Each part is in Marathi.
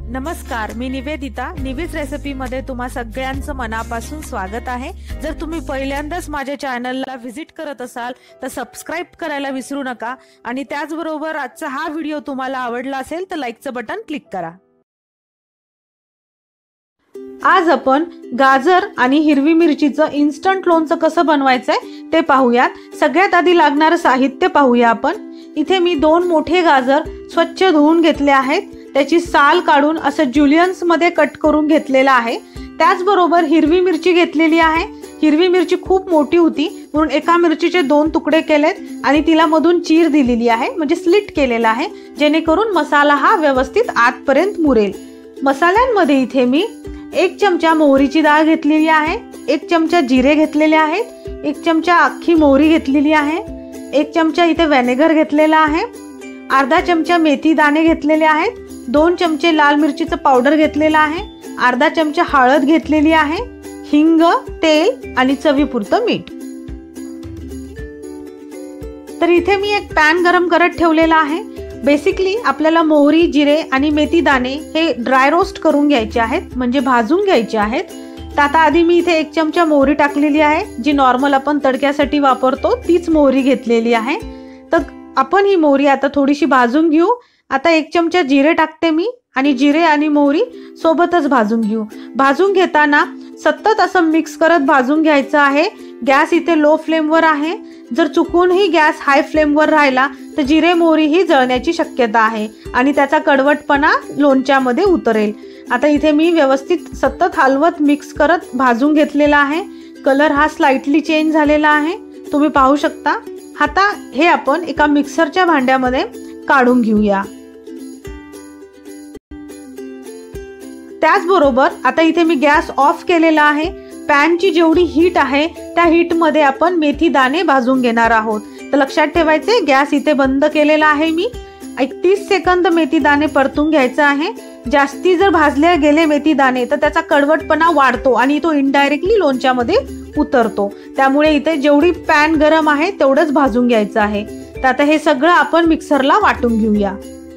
नमस्कार, मी निवेदिता. निवीज रेसिपीमध्ये तुम्हा सगळ्यांचं मनापासून स्वागत आहे. जर तुम्ही पहिल्यांदाच माझ्या चॅनलला व्हिजिट करत असाल तर सबस्क्राइब करायला विसरू नका आणि त्याचबरोबर आजचा हा व्हिडिओ तुम्हाला आवडला असेल तर लाईकचं बटन क्लिक करा. आज आपण गाजर आणि हिरवी मिरचीचं इन्स्टंट लोणचं कसं बनवायचंय ते पाहूयात. सगळ्यात आधी लागणारं साहित्य पाहूया आपण. इथे मी 2 मोठे गाजर स्वच्छ धुवून घेतले आहेत. त्याची साल काढून असं जुलियन्स मध्ये कट करून घेतलेला आहे. त्याचबरोबर हिरवी मिरची घेतलेली आहे. हिरवी मिरची खूप मोठी होती म्हणून एका मिरचीचे 2 तुकडे केलेत आणि तिला मधून चीर दिलेली आहे, म्हणजे स्लिट केलेला आहे, जेणेकरून मसाला हा व्यवस्थित आतपर्यंत मुरेल. मसाल्यांमध्ये इथे मी 1 चमचा मोहरीची डाळ घेतलेली आहे, 1 चमचा जिरे घेतलेले आहेत, 1 चमचा अख्खी मोहरी घेतलेली आहे, 1 चमचा इथे व्हिनेगर घेतलेला आहे, अर्धा चमचा मेथी दाणे घेतलेले आहेत, 2 चमचे लाल मिरचीचं पावडर घेतलेला आहे, अर्धा चमचा हळद घेतलेली आहे, हिंग, तेल आणि चवीपुरतं मीठ. तर इथे मी एक पॅन गरम करत ठेवलेला आहे. बेसिकली आपल्याला मोहरी, जिरे आणि मेथी दाणे हे ड्राय रोस्ट करून घ्यायचे आहेत, म्हणजे भाजून घ्यायचे आहेत. तर आता आधी मी इथे 1 चमचा मोहरी टाकलेली आहे, जी नॉर्मल आपण तडक्यासाठी वापरतो तीच मोहरी घेतलेली आहे. तर आपण ही मोहरी आता थोडीशी भाजून घेऊ. आता 1 चमचा जिरे टाकते मी आणि जिरे आणि मोहरी सोबतच भाजून घेऊ. भाजून घेताना सतत असं मिक्स करत भाजून घ्यायचं आहे. गॅस इथे लो फ्लेमवर आहे. जर चुकूनही गॅस हाय फ्लेमवर राहिला तर जिरे मोहरी ही जळण्याची शक्यता आहे आणि त्याचा कडवटपणा लोणच्यामध्ये उतरेल. आता इथे मी व्यवस्थित सतत हलवत मिक्स करत भाजून घेतलेला आहे. कलर हा स्लाइटली चेंज झालेला आहे, तुम्ही पाहू शकता. आता हे आपण एका मिक्सरच्या भांड्यामध्ये काढून घेऊया. त्याचबरोबर आता इथे मी गॅस ऑफ केलेला आहे. पॅनची जेवढी हीट आहे त्या हीट मध्ये आपण मेथी दाणे भाजून घेणार आहोत. तर लक्षात ठेवायचे, गॅस इथे बंद केलेला आहे मी. 31 सेकंद मेथी दाणे परतून घ्यायचं आहे. जास्ती जर भाजले गेले मेथी दाणे तर त्याचा कडवटपणा वाढतो आणि तो इनडायरेक्टली लोणच्यामध्ये उतरतो. त्यामुळे इथे जेवढी पॅन गरम आहे तेवढंच भाजून घ्यायचं आहे. तर आता हे सगळं आपण मिक्सरला वाटून घेऊया.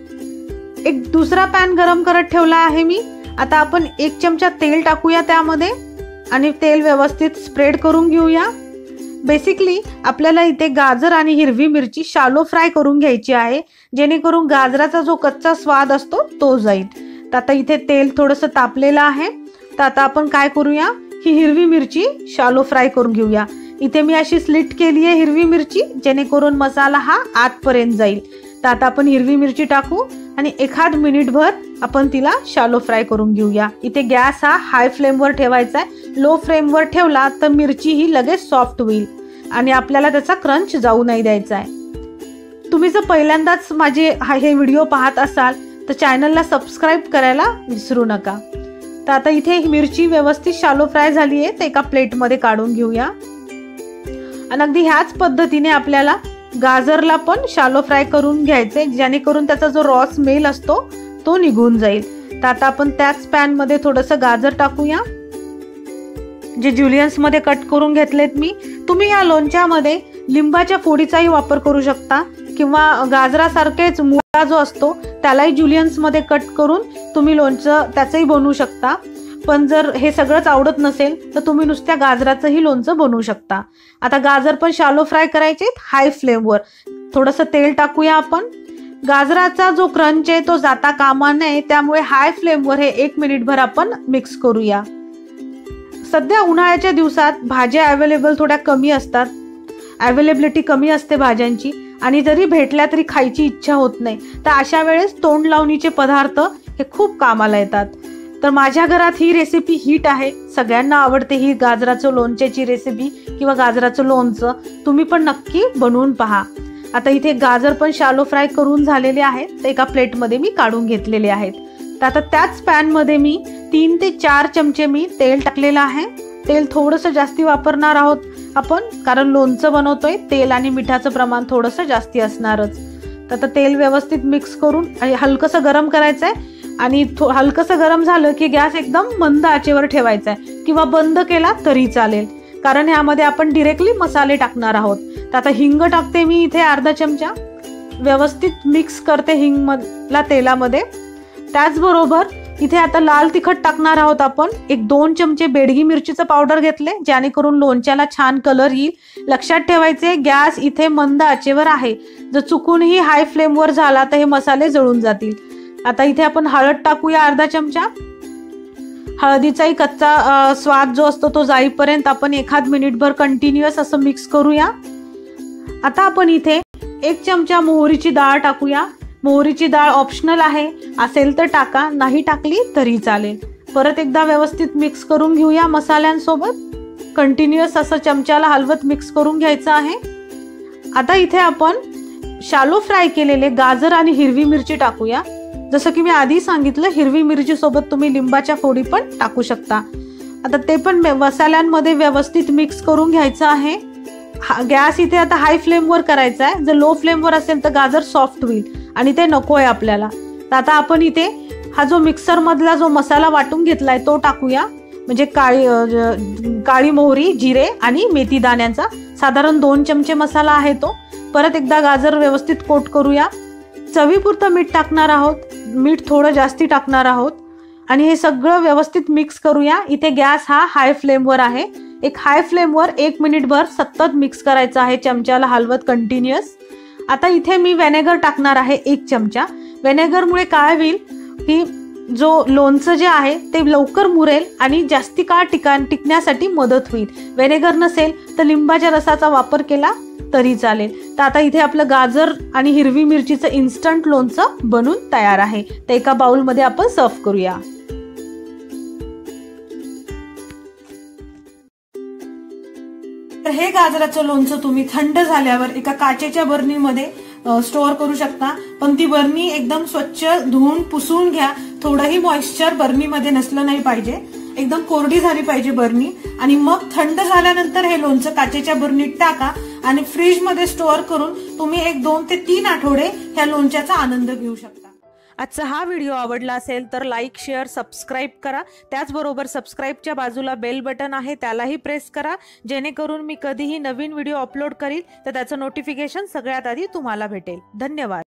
एक दुसरा पॅन गरम करत ठेवला आहे मी. आता आपण 1 चमचा तेल टाकूया त्यामध्ये आणि तेल व्यवस्थित स्प्रेड करून घेऊया. बेसिकली आपल्याला इथे गाजर आणि हिरवी मिरची शालो फ्राय करून घ्यायची आहे, जेणेकरून गाजराचा जो कच्चा स्वाद असतो तो जाईल. तर आता इथे तेल थोडंसं तापलेलं आहे. तर आता आपण काय करूया, ही हिरवी मिरची शालो फ्राय करून घेऊया. इथे मी अशी स्लिट केली आहे हिरवी मिरची, जेणेकरून मसाला हा आतपर्यंत जाईल. तर आता आपण हिरवी मिरची टाकू आणि 1 मिनिटभर आपण तिला शालो फ्राय करून घेऊया. इथे गॅस हा हाय फ्लेमवर ठेवायचा आहे. लो फ्लेमवर ठेवला तर मिरची ही लगेच सॉफ्ट होईल आणि आपल्याला त्याचा क्रंच जाऊ नाही द्यायचा आहे. तुम्ही जर पहिल्यांदाच माझे हे व्हिडिओ पाहत असाल तर चॅनलला सबस्क्राईब करायला विसरू नका. तर आता इथे मिरची व्यवस्थित शालो फ्राय झाली आहे, तर एका प्लेटमध्ये काढून घेऊया. आणि अगदी ह्याच पद्धतीने आपल्याला गाजरला पण शालो फ्राय करून घ्यायचे, जेणेकरून त्याचा जो रॉ स्मेल असतो तो निघून जाईल. तर आता आपण त्याच पॅन मध्ये थोडंसं गाजर टाकूया, जे जुलियन्स मध्ये कट करून घेतलेत मी. तुम्ही या लोणच्यामध्ये लिंबाच्या फोडीचाही वापर करू शकता किंवा गाजरासारखेच मुळा जो असतो त्यालाही जुलियन्स मध्ये कट करून तुम्ही लोणचं त्याचंही बनवू शकता. पण जर हे सगळंच आवडत नसेल तर तुम्ही नुसत्या गाजराचंही लोणचं बनवू शकता. आता गाजर पण शालो फ्राय करायचे हाय फ्लेमवर. थोडंसं तेल टाकूया आपण. गाजराचा जो क्रंच आहे तो जाता कामा नये, त्यामुळे हाय फ्लेमवर हे 1 मिनिटभर आपण मिक्स करूया. सध्या उन्हाळ्याच्या दिवसात भाज्या अवेलेबल थोड्या कमी असतात, अवेलेबिलिटी कमी असते भाज्यांची, आणि जरी भेटल्या तरी खायची इच्छा होत नाही. तर अशा वेळेस तोंड लावणीचे पदार्थ हे खूप कामाला येतात. तर माझ्या घरात ही रेसिपी हिट आहे, सगळ्यांना आवडते ही गाजराचं लोणच्याची रेसिपी किंवा गाजराचं लोणचं. तुम्ही पण नक्की बनवून पहा. आता इथे गाजर पण शालो फ्राय करून झालेले आहेत, तर एका प्लेटमध्ये मी काढून घेतलेले आहेत. तर आता त्याच पॅनमध्ये मी 3 ते 4 चमचे मी तेल टाकलेलं आहे. तेल थोडंसं जास्ती वापरणार आहोत आपण, कारण लोणचं बनवतोय, तेल आणि मिठाचं प्रमाण थोडंसं जास्ती असणारच. तर आता तेल व्यवस्थित मिक्स करून आणि हलकंसं गरम करायचं आहे. आणि हलकंसं गरम झालं की गॅस एकदम मंद आचेवर ठेवायचा आहे किंवा बंद केला तरी चालेल, कारण यामध्ये आपण डिरेक्टली मसाले टाकणार आहोत. तर आता हिंग टाकते मी इथे अर्धा चमचा. व्यवस्थित मिक्स करते हिंग मधला तेलामध्ये. त्याचबरोबर इथे आता लाल तिखट टाकणार आहोत आपण. 1-2 चमचे बेडगी मिरचीचं पावडर घेतले, जेणेकरून लोणच्याला छान कलर येईल. लक्षात ठेवायचे गॅस इथे मंद आचेवर आहे. जर चुकूनही हाय फ्लेमवर झाला तर हे मसाले जळून जातील. आता इथे आपण हळद टाकूया अर्धा चमचा. हळदीचाही कच्चा स्वाद जो असतो तो जाईपर्यंत आपण 1 मिनिटभर कंटिन्युअस असं मिक्स करूया. आता आपण इथे 1 चमचा मोहरीची डाळ टाकूया. मोहरीची डाळ ऑप्शनल आहे, असेल तर टाका, नाही टाकली तरी चालेल. परत एकदा व्यवस्थित मिक्स करून घेऊया मसाल्यांसोबत. कंटिन्युअस असं चमच्याला हलवत मिक्स करून घ्यायचं आहे. आता इथे आपण शालो फ्राय केलेले गाजर आणि हिरवी मिरची टाकूया. जसं की मी आधी सांगितलं, हिरवी मिरची सोबत तुम्ही लिंबाच्या फोडी पण टाकू शकता. आता ते पण मसाल्यांमध्ये व्यवस्थित मिक्स करून घ्यायचं आहे. गॅस इथे आता हाय फ्लेमवर करायचा आहे. जर लो फ्लेमवर असेल तर गाजर सॉफ्ट होईल आणि ते नको आहे आपल्याला. तर आता आपण इथे हा जो मिक्सर मधला जो मसाला वाटून घेतलाय तो टाकूया. म्हणजे काळी मोहरी, जिरे आणि मेथी दाण्यांचा साधारण 2 चमचे मसाला आहे तो. परत एकदा गाजर व्यवस्थित कोट करूया. चवीपुरतं मीठ टाकणार आहोत. मीठ थोडं जास्ती टाकणार आहोत आणि हे सगळं व्यवस्थित मिक्स करूया. इथे गॅस हा हाय फ्लेमवर आहे. एक हाय फ्लेमवर 1 मिनिटभर सतत मिक्स करायचं आहे, चमच्याला हलवत कंटिन्युअस. आता इथे मी व्हिनेगर टाकणार आहे 1 चमचा. व्हिनेगरमुळे काय होईल की जो लोणचं जे आहे ते लवकर मुरेल आणि जास्ती काळ टिकण्यासाठी मदत होईल. व्हिनेगर नसेल तर लिंबाच्या रसाचा वापर केला तरी चालेल. तर आता इथे आपलं गाजर आणि हिरवी मिरचीचं इन्स्टंट लोणचं बनून तयार आहे. ते एका बाउलमध्ये आपण सर्व्ह करूया. तर हे गाजराचं लोणचं तुम्ही थंड झाल्यावर एका काचेच्या बरणीमध्ये स्टोअर करू शकता. पण ती बरणी एकदम स्वच्छ धुवून पुसून घ्या. थोडंही मॉइश्चर बरणीमध्ये नसलं नाही पाहिजे. एकदम कोरडी झाली पाहिजे बरणी. आणि मग थंड झाल्यानंतर हे लोणचं काचेच्या बरणीत टाका आणि फ्रीजमध्ये स्टोअर करून तुम्ही 2 ते 3 आठवडे ह्या लोणच्याचा आनंद घेऊ शकता. आजचा हा व्हिडिओ आवडला असेल तर लाईक, शेअर, सबस्क्राईब करा. त्याचबरोबर सबस्क्राईबच्या बाजूला बेल बटन आहे त्यालाही प्रेस करा, जेणेकरून मी कधीही नवीन व्हिडिओ अपलोड करील तर त्याचं नोटिफिकेशन सगळ्यात आधी तुम्हाला भेटेल. धन्यवाद.